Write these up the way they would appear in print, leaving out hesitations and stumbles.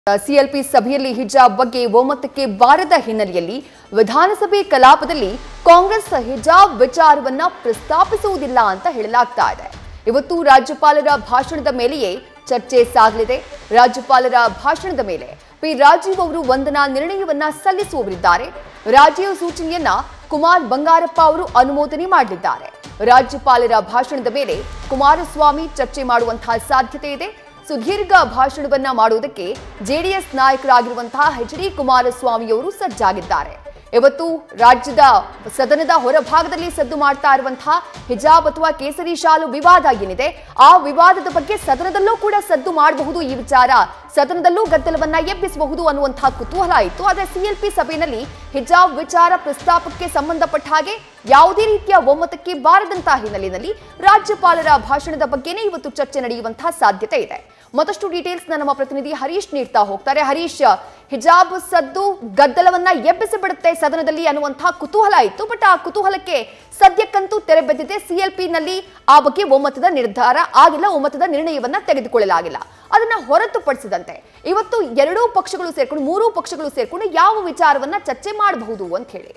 CLP ಸಭೆಯಲ್ಲಿ ಹಿಜಾಬ್ ಬಗ್ಗೆ ಒಮ್ಮತಕ್ಕೆ ಬಾರದ ಹಿನ್ನೆಲೆಯಲ್ಲಿ ವಿಧಾನಸಭೆ ಕಲಾಪದಲ್ಲಿ ಕಾಂಗ್ರೆಸ್ ಹಿಜಾಬ್ ವಿಚಾರವನ್ನ ಪ್ರಸ್ತಾಪಿಸುವುದಿಲ್ಲ ಅಂತ ಹೇಳಲಾಗ್ತಾ ಇದೆ। ಇವತ್ತು ರಾಜ್ಯಪಾಲರ ಭಾಷಣದ ಮೇಲೆಯೇ ಚರ್ಚೆ ಸಾಗಲಿದೆ। ರಾಜ್ಯಪಾಲರ ಭಾಷಣದ ಮೇಲೆ ಪಿ ರಾಜೀವ್ ಅವರು ವಂದನಾ ನಿರ್ಣಯವನ್ನ ಸಲ್ಲಿಸುವವರಿದ್ದಾರೆ। ರಾಜೀವ್ ಸೂಚನೆಯನ್ನ ಕುಮಾರ್ ಬಂಗಾರಪ್ಪ ಅವರು ಅನುಮೋದನೆ ಮಾಡಲಿದ್ದಾರೆ। ರಾಜ್ಯಪಾಲರ ಭಾಷಣದ ಮೇಲೆ ಕುಮಾರಸ್ವಾಮಿ ಚರ್ಚೆ ಮಾಡುವಂತಹ ಸಾಧ್ಯತೆ ಇದೆ। ಸುದೀರ್ಘ ಭಾಷಣವನ್ನ ಮಾಡುವುದಕ್ಕೆ ಜೆಡಿಎಸ್ ನಾಯಕರಾಗಿರುವಂತಹ ಎಚ್.ಡಿ. ಕುಮಾರಸ್ವಾಮಿ ಅವರು ಸಜ್ಜಾಗಿದ್ದಾರೆ। ಇವತ್ತು ರಾಜ್ಯದ ಸದನದ ಹೊರಭಾಗದಲ್ಲಿ ಸದ್ದು ಮಾಡ್ತಾ ಇರುವಂತಹ ಹಿಜಾಬ್ ಅಥವಾ ಕೇಸರಿ ಶಾಲು ವಿವಾದ ಏನಿದೆ, ಆ ವಿವಾದದ ಬಗ್ಗೆ ಸದನದಲ್ಲೂ ಕೂಡ ಸದ್ದು ಮಾಡಬಹುದು, ಈ ವಿಚಾರ ಸದನದಲ್ಲೂ ಗದ್ದಲವನ್ನ ಎಬ್ಬಿಸಬಹುದು ಅನ್ನುವಂತಹ ಕುತೂಹಲ ಇತ್ತು। ಆದರೆ ಸಿಎಲ್ಪಿ ಸಭೆಯಲ್ಲಿ ಹಿಜಾಬ್ ವಿಚಾರ ಪ್ರಸ್ತಾಪಕ್ಕೆ ಸಂಬಂಧಪಟ್ಟ ಹಾಗೆ ಯಾವುದೇ ರೀತಿಯ ಒಮ್ಮತಕ್ಕೆ ಬಾರದಂತಹ ಹಿನ್ನೆಲೆಯಲ್ಲಿ ರಾಜ್ಯಪಾಲರ ಭಾಷಣದ ಬಗ್ಗೆನೇ ಇವತ್ತು ಚರ್ಚೆ ನಡೆಯುವಂತಹ ಸಾಧ್ಯತೆ ಇದೆ। ಮತ್ತಷ್ಟು ಡೀಟೇಲ್ಸ್ ನಮ್ಮ ಪ್ರತಿನಿಧಿ ಹರೀಶ್ ನೀಡ್ತಾ ಹೋಗ್ತಾರೆ। ಹರೀಶ್, ಹಿಜಾಬ್ ಸದ್ದು ಗದ್ದಲವನ್ನ ಎಬ್ಬಿಸಿಬಿಡುತ್ತೆ ಸದನದಲ್ಲಿ ಅನ್ನುವಂತಹ ಕುತೂಹಲ ಇತ್ತು, ಬಟ್ ಆ ಕುತೂಹಲಕ್ಕೆ ಸದ್ಯಕ್ಕಂತೂ ತೆರೆ ಬಿದ್ದಿದೆ। ಸಿಎಲ್ಪಿ ನಲ್ಲಿ ಆ ಬಗ್ಗೆ ಒಮ್ಮತದ ನಿರ್ಧಾರ ಆಗಿಲ್ಲ, ಒಮ್ಮತದ ನಿರ್ಣಯವನ್ನ ತೆಗೆದುಕೊಳ್ಳಲಾಗಿಲ್ಲ। ಅದನ್ನ ಹೊರತುಪಡಿಸಿದಂತೆ ಇವತ್ತು ಎರಡೂ ಪಕ್ಷಗಳು ಸೇರ್ಕೊಂಡು, ಮೂರೂ ಪಕ್ಷಗಳು ಸೇರ್ಕೊಂಡು ಯಾವ ವಿಚಾರವನ್ನ ಚರ್ಚೆ ಮಾಡಬಹುದು ಅಂತ ಹೇಳಿ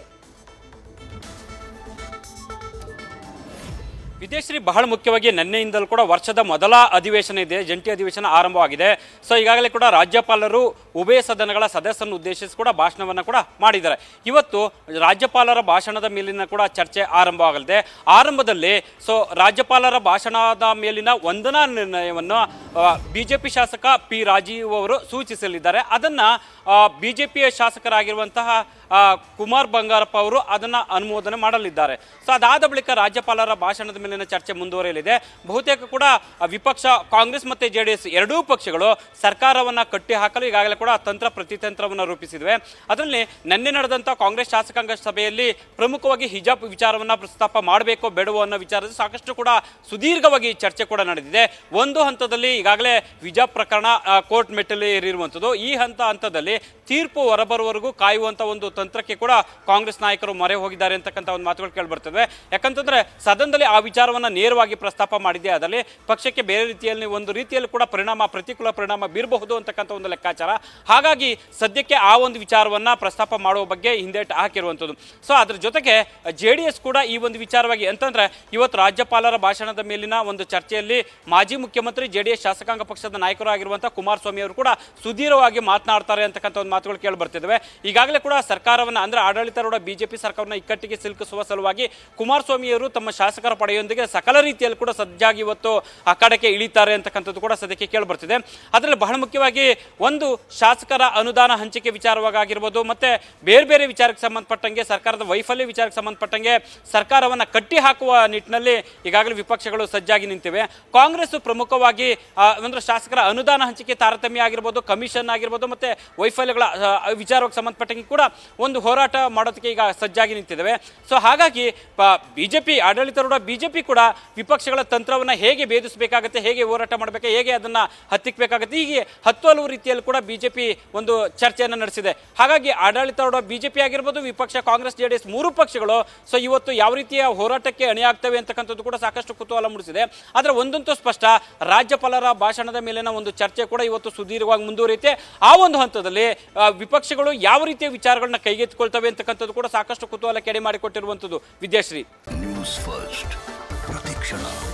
ವಿದೇಶಿ ಬಹಳ ಮುಖ್ಯವಾಗಿ ನಿನ್ನೆಯಿಂದಲೂ ಕೂಡ ವರ್ಷದ ಮೊದಲ ಅಧಿವೇಶನ ಇದೆ, ಜಂಟಿ ಅಧಿವೇಶನ ಆರಂಭವಾಗಿದೆ। ಸೊ ಈಗಾಗಲೇ ಕೂಡ ರಾಜ್ಯಪಾಲರು ಉಭಯ ಸದನಗಳ ಸದಸ್ಯರನ್ನು ಉದ್ದೇಶಿಸಿ ಕೂಡ ಭಾಷಣವನ್ನು ಕೂಡ ಮಾಡಿದ್ದಾರೆ। ಇವತ್ತು ರಾಜ್ಯಪಾಲರ ಭಾಷಣದ ಮೇಲಿನ ಕೂಡ ಚರ್ಚೆ ಆರಂಭವಾಗಲಿದೆ। ಆರಂಭದಲ್ಲಿ ರಾಜ್ಯಪಾಲರ ಭಾಷಣದ ಮೇಲಿನ ವಂದನಾ ನಿರ್ಣಯವನ್ನು ಬಿಜೆಪಿ ಶಾಸಕ ಪಿ ರಾಜೀವ್ ಅವರು ಸೂಚಿಸಲಿದ್ದಾರೆ। ಅದನ್ನು ಬಿಜೆಪಿಯ ಶಾಸಕರಾಗಿರುವಂತಹ ಕುಮಾರ್ ಬಂಗಾರಪ್ಪ ಅವರು ಅದನ್ನು ಅನುಮೋದನೆ ಮಾಡಲಿದ್ದಾರೆ। ಸೊ ಅದಾದ ಬಳಿಕ ರಾಜ್ಯಪಾಲರ ಭಾಷಣದ ಮೇಲಿನ ಚರ್ಚೆ ಮುಂದುವರಿಯಲಿದೆ। ಬಹುತೇಕ ಕೂಡ ವಿಪಕ್ಷ ಕಾಂಗ್ರೆಸ್ ಮತ್ತು ಜೆಡಿಎಸ್ ಎರಡೂ ಪಕ್ಷಗಳು ಸರ್ಕಾರವನ್ನು ಕಟ್ಟಿ ಹಾಕಲು ಈಗಾಗಲೇ ಕೂಡ ತಂತ್ರ ಪ್ರತಿತಂತ್ರವನ್ನು ರೂಪಿಸಿದ್ವೆ। ಅದರಲ್ಲಿ ನಿನ್ನೆ ನಡೆದಂಥ ಕಾಂಗ್ರೆಸ್ ಶಾಸಕಾಂಗ ಸಭೆಯಲ್ಲಿ ಪ್ರಮುಖವಾಗಿ ಹಿಜಾಬ್ ವಿಚಾರವನ್ನು ಪ್ರಸ್ತಾಪ ಮಾಡಬೇಕೋ ಬೇಡವೋ ಅನ್ನೋ ವಿಚಾರದಲ್ಲಿ ಸಾಕಷ್ಟು ಕೂಡ ಸುದೀರ್ಘವಾಗಿ ಚರ್ಚೆ ಕೂಡ ನಡೆದಿದೆ। ಒಂದು ಹಂತದಲ್ಲಿ ಈಗಾಗಲೇ ಹಿಜಾಬ್ ಪ್ರಕರಣ ಕೋರ್ಟ್ ಮೆಟ್ಟಲ್ಲಿ ಏರಿರುವಂಥದ್ದು, ಈ ಹಂತದಲ್ಲಿ ತೀರ್ಪು ಹೊರಬರುವವರೆಗೂ ಕಾಯುವಂಥ ಒಂದು ತಂತ್ರಕ್ಕೆ ಕೂಡ ಕಾಂಗ್ರೆಸ್ ನಾಯಕರು ಮೊರೆ ಹೋಗಿದ್ದಾರೆ ಅಂತಕ್ಕಂಥ ಒಂದು ಮಾತುಗಳು ಕೇಳಿಬರ್ತವೆ। ಯಾಕಂತಂದ್ರೆ ಸದನದಲ್ಲಿ ಆ ವಿಚಾರವನ್ನು ನೇರವಾಗಿ ಪ್ರಸ್ತಾಪ ಮಾಡಿದೆ, ಅದರಲ್ಲಿ ಪಕ್ಷಕ್ಕೆ ಬೇರೆ ರೀತಿಯಲ್ಲಿ ಒಂದು ರೀತಿಯಲ್ಲಿ ಕೂಡ ಪ್ರತಿಕೂಲ ಪರಿಣಾಮ ಬೀರಬಹುದು ಅಂತಕ್ಕಂಥ ಒಂದು ಲೆಕ್ಕಾಚಾರ। ಹಾಗಾಗಿ ಸದ್ಯಕ್ಕೆ ಆ ಒಂದು ವಿಚಾರವನ್ನ ಪ್ರಸ್ತಾಪ ಮಾಡುವ ಬಗ್ಗೆ ಹಿಂದೇಟು ಹಾಕಿರುವಂಥದ್ದು। ಸೊ ಅದ್ರ ಜೊತೆಗೆ ಜೆಡಿಎಸ್ ಕೂಡ ಈ ಒಂದು ವಿಚಾರವಾಗಿ ಅಂತಂದ್ರೆ ಇವತ್ತು ರಾಜ್ಯಪಾಲರ ಭಾಷಣದ ಮೇಲಿನ ಒಂದು ಚರ್ಚೆಯಲ್ಲಿ ಮಾಜಿ ಮುಖ್ಯಮಂತ್ರಿ ಜೆಡಿಎಸ್ ಶಾಸಕಾಂಗ ಪಕ್ಷದ ನಾಯಕರು ಆಗಿರುವಂತಹ ಕುಮಾರಸ್ವಾಮಿ ಅವರು ಕೂಡ ಸುದೀರ್ಘವಾಗಿ ಮಾತನಾಡ್ತಾರೆ ಅಂತಕ್ಕಂಥ ಒಂದು ಮಾತುಗಳು ಕೇಳಿ ಬರ್ತಿದ್ದಾವೆ। ಈಗಾಗಲೇ ಕೂಡ ಸರ್ಕಾರವನ್ನು ಅಂದ್ರೆ ಆಡಳಿತಾರೂಢ ಬಿಜೆಪಿ ಸರ್ಕಾರವನ್ನು ಇಕ್ಕಟ್ಟಿಗೆ ಸಿಲುಕಿಸುವ ಸಲುವಾಗಿ ಕುಮಾರಸ್ವಾಮಿ ಅವರು ತಮ್ಮ ಶಾಸಕರ ಪಡೆಯೊಂದಿಗೆ ಸಕಲ ರೀತಿಯಲ್ಲಿ ಕೂಡ ಸಜ್ಜಾಗಿ ಇವತ್ತು ಅಖಾಡಕ್ಕೆ ಇಳಿತಾರೆ ಅಂತಕ್ಕಂಥದ್ದು ಕೂಡ ಸದ್ಯಕ್ಕೆ ಕೇಳಿ ಬರ್ತಿದೆ। ಅದರಲ್ಲಿ ಬಹಳ ಮುಖ್ಯವಾಗಿ ಒಂದು ಶಾಸಕರ ಅನುದಾನ ಹಂಚಿಕೆ ವಿಚಾರವಾಗಿರ್ಬೋದು, ಮತ್ತೆ ಬೇರೆ ಬೇರೆ ವಿಚಾರಕ್ಕೆ ಸಂಬಂಧಪಟ್ಟಂಗೆ ಸರ್ಕಾರದ ವೈಫಲ್ಯ ವಿಚಾರಕ್ಕೆ ಸಂಬಂಧಪಟ್ಟಂಗೆ ಸರ್ಕಾರವನ್ನು ಕಟ್ಟಿ ಹಾಕುವ ನಿಟ್ಟಿನಲ್ಲಿ ಈಗಾಗಲೇ ವಿಪಕ್ಷಗಳು ಸಜ್ಜಾಗಿ ನಿಂತಿವೆ। ಕಾಂಗ್ರೆಸ್ ಪ್ರಮುಖವಾಗಿ ಅಂದ್ರೆ ಶಾಸಕರ ಅನುದಾನ ಹಂಚಿಕೆ ತಾರತಮ್ಯ ಆಗಿರ್ಬೋದು, ಕಮಿಷನ್ ಆಗಿರ್ಬೋದು, ಮತ್ತೆ ವೈಫಲ್ಯಗಳ ವಿಚಾರಕ್ಕೆ ಸಂಬಂಧಪಟ್ಟಂಗೆ ಕೂಡ ಒಂದು ಹೋರಾಟ ಮಾಡೋದಕ್ಕೆ ಈಗ ಸಜ್ಜಾಗಿ ನಿಂತಿದ್ದೇವೆ। ಸೊ ಹಾಗಾಗಿ ಬಿಜೆಪಿ ಆಡಳಿತಾರೂಢ ಬಿಜೆಪಿ ಕೂಡ ವಿಪಕ್ಷಗಳ ತಂತ್ರವನ್ನು ಹೇಗೆ ಭೇದಿಸಬೇಕಾಗುತ್ತೆ, ಹೇಗೆ ಹೋರಾಟ ಮಾಡಬೇಕು, ಹೇಗೆ ಅದನ್ನ ಹತ್ತಿಕ್ಕಬೇಕಾಗುತ್ತೆ, ಹೀಗೆ ಹಲವು ರೀತಿಯಲ್ಲಿ ಕೂಡ ಬಿಜೆಪಿ ಒಂದು ಚರ್ಚೆಯನ್ನು ನಡೆಸಿದೆ। ಹಾಗಾಗಿ ಆಡಳಿತಾರೂಢ ಬಿಜೆಪಿ ಆಗಿರ್ಬೋದು, ವಿಪಕ್ಷ ಕಾಂಗ್ರೆಸ್ ಜೆಡಿಎಸ್ ಮೂರು ಪಕ್ಷಗಳು ಸೊ ಇವತ್ತು ಯಾವ ರೀತಿಯ ಹೋರಾಟಕ್ಕೆ ಅಣಿಯಾಗ್ತವೆ ಅಂತಕ್ಕಂಥದ್ದು ಕೂಡ ಸಾಕಷ್ಟು ಕುತೂಹಲ ಮೂಡಿಸಿದೆ। ಆದರೆ ಒಂದಂತೂ ಸ್ಪಷ್ಟ, ರಾಜ್ಯಪಾಲರ ಭಾಷಣದ ಮೇಲಿನ ಒಂದು ಚರ್ಚೆ ಕೂಡ ಇವತ್ತು ಸುದೀರ್ಘವಾಗಿ ಮುಂದುವರಿಯುತ್ತೆ। ಆ ಒಂದು ಹಂತದಲ್ಲಿ ವಿಪಕ್ಷಗಳು ಯಾವ ರೀತಿಯ ವಿಚಾರಗಳನ್ನ ಕೈಗೆತ್ತಿಕೊಳ್ತವೆ ಅಂತಕ್ಕಂಥದ್ದು ಕೂಡ ಸಾಕಷ್ಟು ಕುತೂಹಲ ಕೆಡೆ ಮಾಡಿಕೊಟ್ಟಿರುವಂಥದ್ದು ವಿದ್ಯಾಶ್ರೀ। ನ್ಯೂಸ್ ಫಸ್ಟ್ ಪ್ರತಿಕ್ಷಣ।